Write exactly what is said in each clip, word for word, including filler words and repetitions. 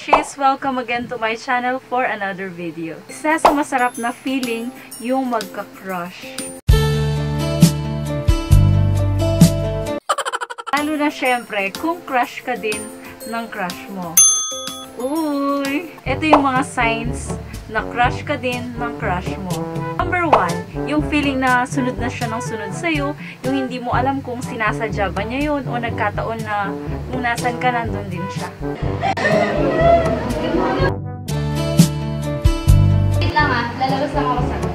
Crushes! Welcome again to my channel for another video. Isa sa masarap na feeling yung magka-crush. Lalo na syempre kung crush ka din ng crush mo. Uy! Ito yung mga signs na crush ka din ng crush mo. Number one, yung feeling na sunod na siya ng sunod sa'yo, yung hindi mo alam kung sinasadya ba niya yun o nagkataon na kung nasan ka, nandun din siya. Wait lang ah, lalabas lang ako sa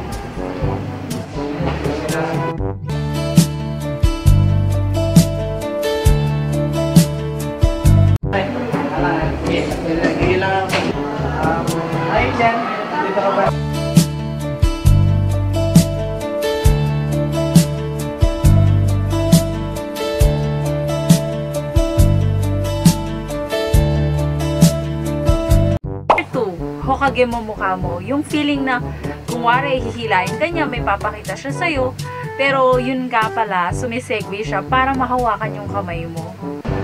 Hi, Jen. Dito ka ba? Hokage mo mukha mo. Yung feeling na kung wari hihilain ka niya, may papakita siya sa'yo. Pero yun nga pala, sumisegue siya para mahawakan yung kamay mo.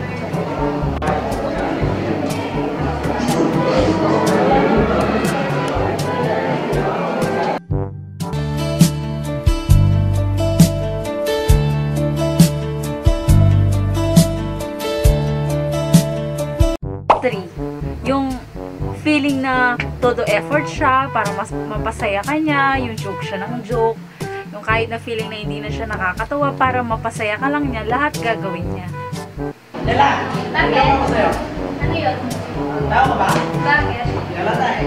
Three, yung feeling na todo effort siya para mas mapasaya ka niya, yung joke siya ng joke, yung kahit na feeling na hindi na siya nakakatawa, para mapasaya ka lang niya, lahat gagawin niya. Yala! Bakit? Tawag ako sa'yo. Ano yun? Tawag ka ba? Bakit? Yala tayo.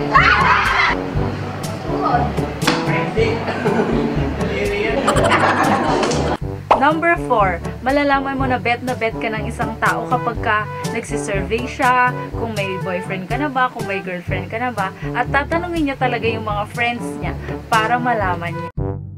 Bukod. Hindi. Daliri yan. Number four, malalaman mo na bet na bet ka ng isang tao kapag ka nagsisurvey siya, kung may boyfriend ka na ba, kung may girlfriend ka na ba, at tatanungin niya talaga yung mga friends niya para malaman niya.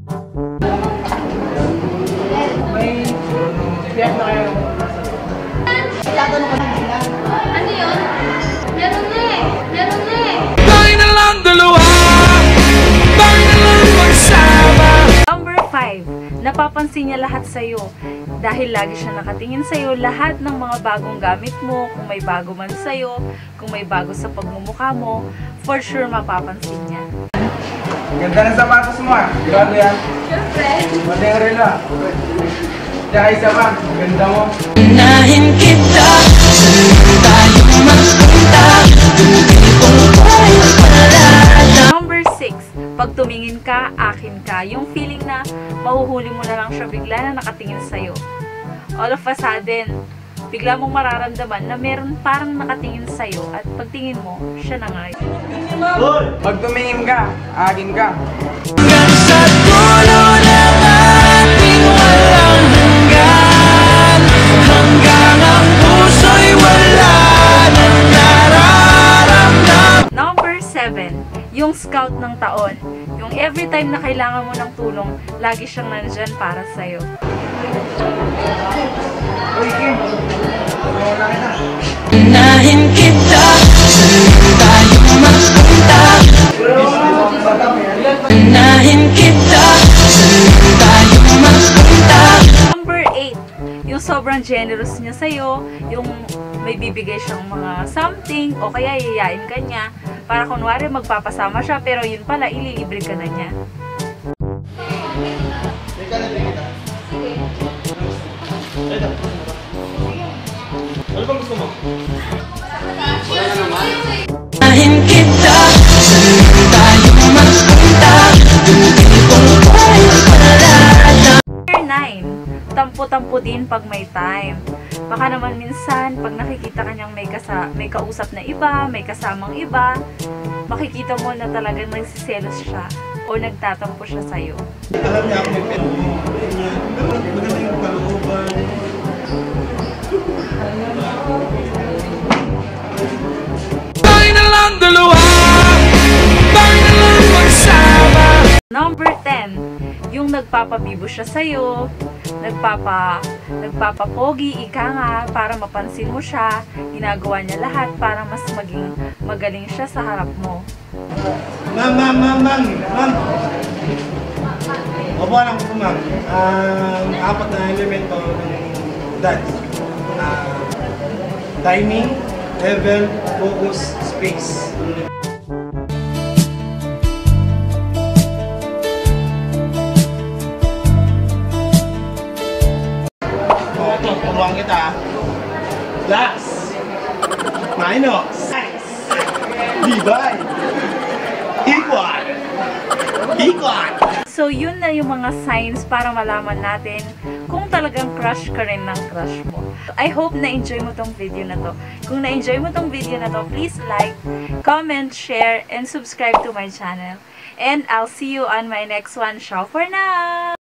May biyak na kayo. Tatanong ko na nila. Ano yun? Meron na eh! Meron na eh! Tayo na lang dalawa, tayo na lang magsama. Number five, napapansin niya lahat sa'yo. Dahil lagi siya nakatingin sa'yo, lahat ng mga bagong gamit mo, kung may bago man sa'yo, kung may bago sa pagmumukha mo, for sure mapapansin niya. Ganda ng sapatos mo ah. Grabe yan. Siyempre! Madere lang. Tsaka isa pa, ganda mo. Unahin kita, tayo magpunta, tubigong tayo palada. Number six, pag tumingin ka, akin ka. Yung feeling na mahuhuli mo na lang siya bigla na nakatingin sa'yo. All of a sudden, bigla mong mararamdaman na meron parang nakatingin sa'yo at pagtingin mo, siya na nga. Pag tumingin ka, akin ka. Hanggang sa dulo ng ating walang hanggan, hanggang ang puso'y wala nang nararamdam. Number seven, yung scout ng taon. Yung every time na kailangan mo ng tulong, lagi siyang nandyan para sa'yo. Uy, Kim. Wala kita. Unahin kita, tayo magpunta. Unahin kita, tayo magpunta. Number eight, yung sobrang generous niya sa'yo, yung may bibigay siyang mga something o kaya yayain ka niya para kunwari magpapasama siya pero yun pala ililibre ka na niya. Ano bang gusto mo? Unahin kita, tayo magpunta, tubigong tayo palada. Number nine, tampo-tampo din pag may time. Baka naman minsan, pag nakikita ka niyang may, kasa may kausap na iba, may kasamang iba, makikita mo na talagang nagsiselos siya o nagtatampo siya sa'yo. Alam niya ako may pet. Maganda yung kalooban. Tayo na lang dalawa, tayo na lang magsama. Number ten, yung nagpapabibo siya sa'yo, nagpapa, nagpapapogi, ika nga, para mapansin mo siya, ginagawa niya lahat para mas maging magaling siya sa harap mo. Ma'am, ma'am, ma'am, ma'am, ma'am. Opo, alam ko po, ma'am. Ang apat na elemento ng dance. Uh, timing, Heaven, focus, space. Oh, ito, turuan kita. Plus, minus, divide, equal, equal. So, yun na yung mga signs para malaman natin kung talagang crush ka rin ng crush mo. I hope na-enjoy mo tong video na to. Kung na-enjoy mo tong video na to, please like, comment, share, and subscribe to my channel. And I'll see you on my next one. Ciao for now!